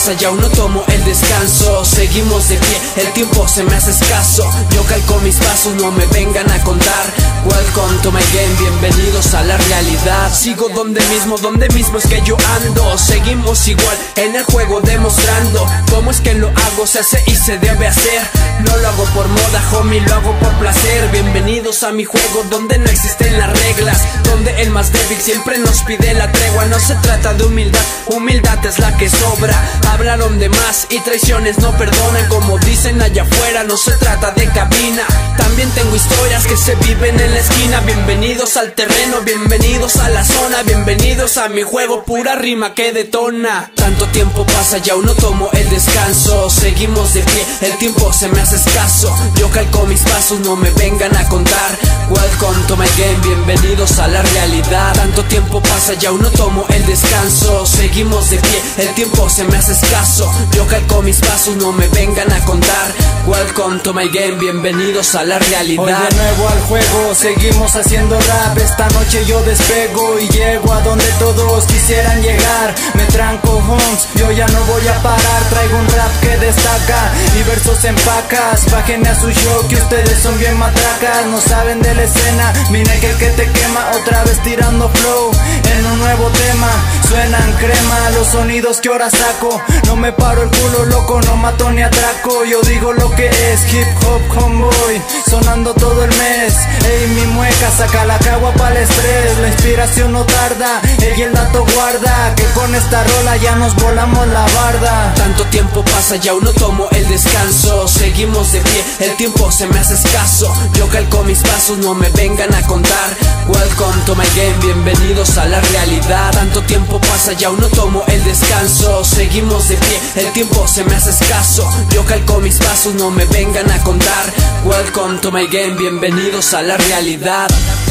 pasa y aún no tomo el descanso. Seguimos de pie, el tiempo se me hace escaso. Yo calco mis pasos, no me vengan a contar. Welcome to my game, bienvenidos a la realidad. Sigo donde mismo es que yo ando. Seguimos igual en el juego demostrando cómo es que lo hago, se hace y se debe hacer. No lo hago por moda, homie, lo hago por placer. Bienvenidos a mi juego donde no existen las reglas, donde el más débil siempre nos pide la tregua. No se trata de humildad, humildad es la que sobra. Hablaron de más y traiciones no perdonan, como dicen allá afuera, no se trata de cabina. También tengo historias que se viven en la esquina. Bienvenidos al terreno, bienvenidos a la zona, bienvenidos a mi juego, pura rima que detona. Tanto tiempo pasa y aún no tomo el descanso. Seguimos de pie, el tiempo se me hace escaso. Yo calco mis pasos, no me vengan a contar. Welcome to my game, bienvenidos a la realidad. Tanto tiempo pasa y aún no tomo el descanso. Seguimos de pie, el tiempo se me hace escaso. Yo calco mis pasos, no me vengan a contar. Welcome to my game, bienvenidos a la realidad. Hoy de nuevo al juego, seguimos haciendo rap. Esta noche yo despego y llego a donde todos quisieran llegar. Me tranco, homes, yo ya no voy a parar. Traigo un rap que destaca y versos en pacas. Bajen a su show que ustedes son bien matracas. No saben de la escena, mira que el que te quema. Otra vez tirando flow en un nuevo tema. Suenan crema los sonidos que ahora saco. No me paro el culo, loco, no mato ni atraco. Yo digo lo que es hip hop homeboy, sonando todo el mes. Ey, mi mueca, saca la cagua para el estrés. La inspiración no tarda, ey, el dato guarda, que con esta rola ya nos volamos la barda. Tanto tiempo pasa y aún no tomo el descanso. Seguimos de pie, el tiempo se me hace escaso. Yo calco mis pasos, no me vengan a contar. Welcome to my game, bienvenidos a la realidad. Tanto tiempo pasa y aún no tomo el descanso. Seguimos de pie, el tiempo se me hace escaso. Yo calco mis pasos, no me vengan a contar. Welcome to my game, bienvenidos a la realidad.